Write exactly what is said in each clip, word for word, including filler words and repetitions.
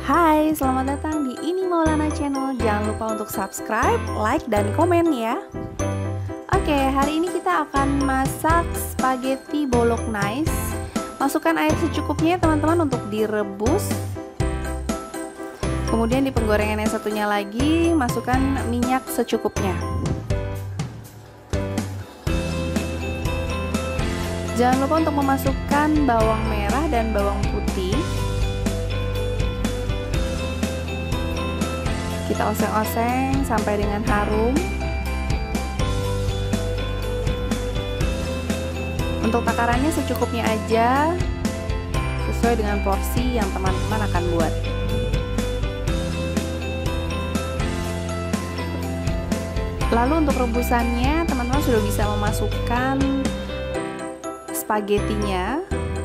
Hai, selamat datang di Ini Maulana Channel. Jangan lupa untuk subscribe, like, dan komen ya. Oke, hari ini kita akan masak spaghetti bolognese. Masukkan air secukupnya teman-teman untuk direbus. Kemudian di penggorengan yang satunya lagi, masukkan minyak secukupnya. Jangan lupa untuk memasukkan bawang merah dan bawang putih. Kita oseng-oseng sampai dengan harum. Untuk takarannya secukupnya aja, sesuai dengan porsi yang teman-teman akan buat. Lalu untuk rebusannya, teman-teman sudah bisa memasukkan spagettinya.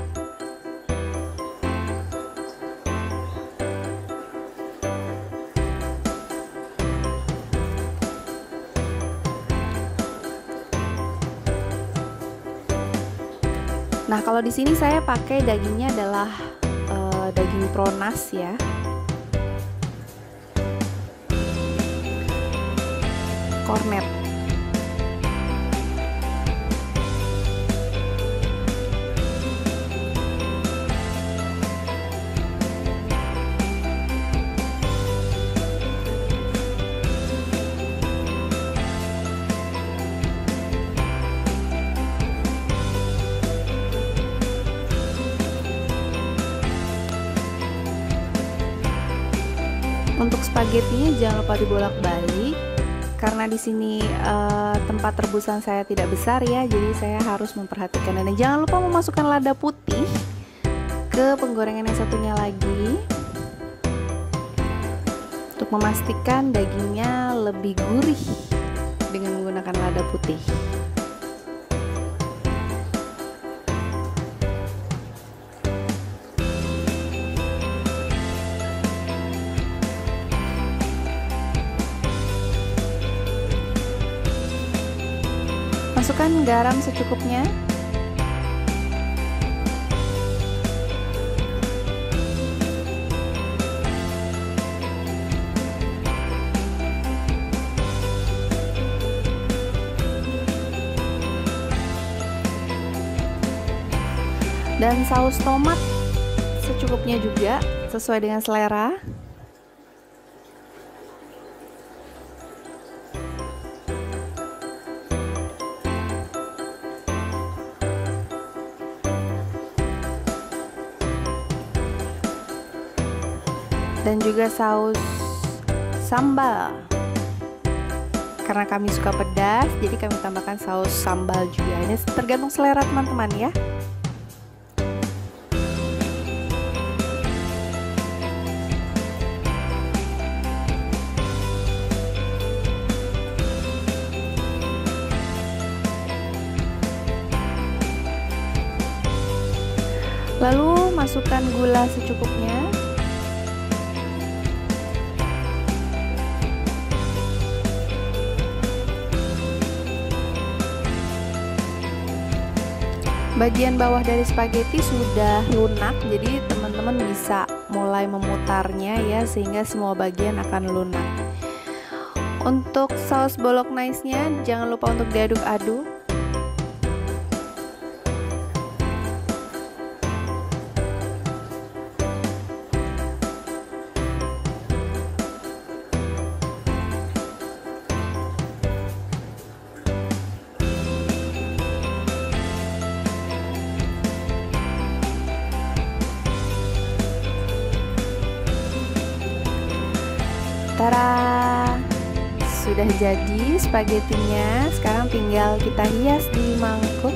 Nah, kalau di sini saya pakai dagingnya adalah uh, daging pronas ya. Kornet. Untuk spagettinya jangan lupa dibolak-balik karena di sini uh, tempat rebusan saya tidak besar ya, jadi saya harus memperhatikan. Dan jangan lupa memasukkan lada putih ke penggorengan yang satunya lagi untuk memastikan dagingnya lebih gurih dengan menggunakan lada putih. Masukkan garam secukupnya. Dan saus tomat secukupnya juga, sesuai dengan selera. Dan juga saus sambal, karena kami suka pedas jadi kami tambahkan saus sambal juga. Ini tergantung selera teman-teman ya. Lalu masukkan gula secukupnya. Bagian bawah dari spaghetti sudah lunak, jadi teman-teman bisa mulai memutarnya ya, sehingga semua bagian akan lunak. Untuk saus bolognese-nya jangan lupa untuk diaduk-aduk. Tara, sudah jadi spagettinya. Sekarang tinggal kita hias di mangkuk.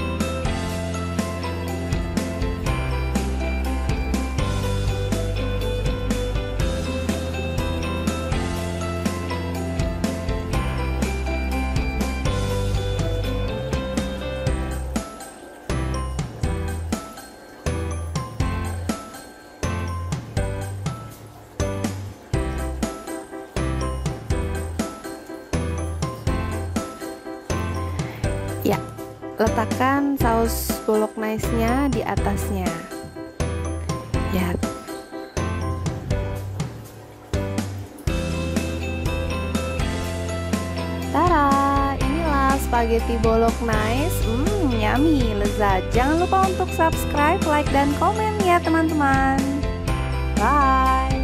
Ya, letakkan saus bolognese-nya di atasnya. Ya, spaghetti bolognese. Hmm, yummy, lezat. Jangan lupa untuk subscribe, like, dan komen ya teman-teman. Bye.